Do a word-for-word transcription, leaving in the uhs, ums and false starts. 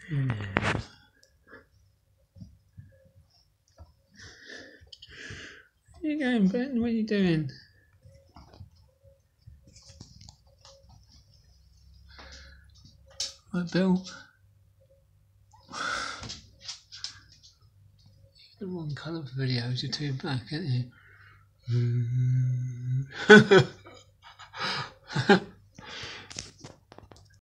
Yeah. Where are you going, Ben? What are you doing? Right, Bill. The wrong colour for videos, you're too black, aren't you?